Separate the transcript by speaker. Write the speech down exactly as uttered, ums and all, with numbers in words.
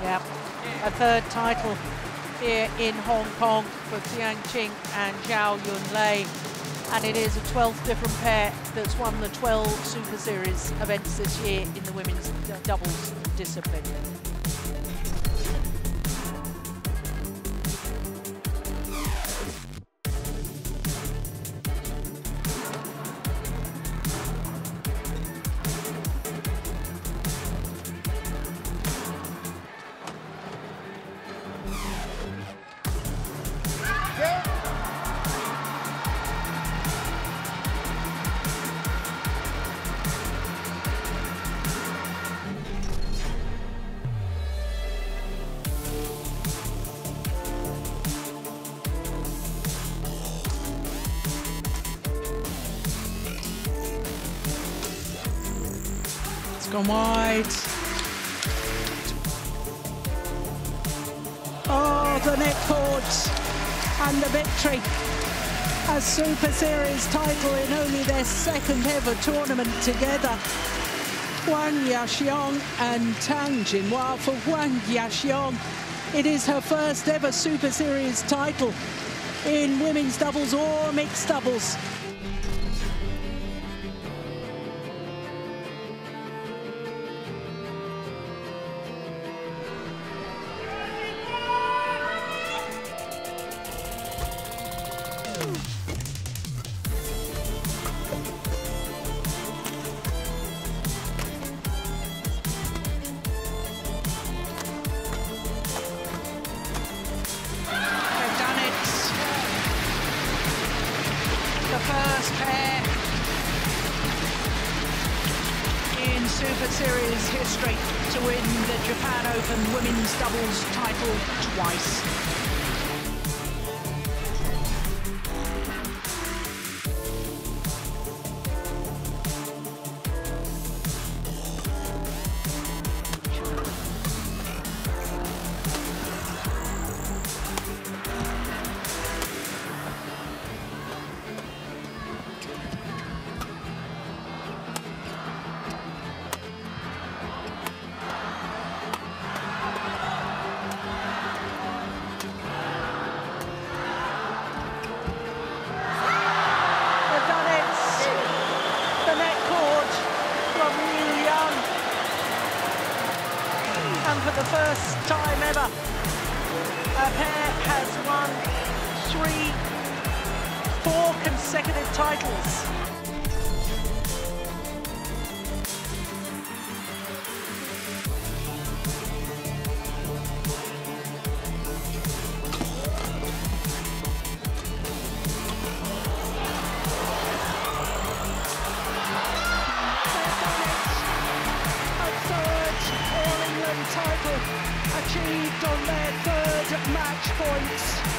Speaker 1: Yeah, a third title here in Hong Kong for Tian Qing and Zhao Yunlei. And it is a twelfth different pair that's won the twelve Super Series events this year in the women's doubles discipline.
Speaker 2: Gone wide. Oh, the net cords and the victory. A Super Series title in only their second ever tournament together. Wang Yaxiong and Tang Jinhua. For Wang Yaxiong, it is her first ever Super Series title in women's doubles or mixed doubles.
Speaker 1: The first pair in Super Series history to win the Japan Open women's doubles title twice. And for the first time ever, a pair has won three, four consecutive titles.
Speaker 2: Title achieved on their third match points.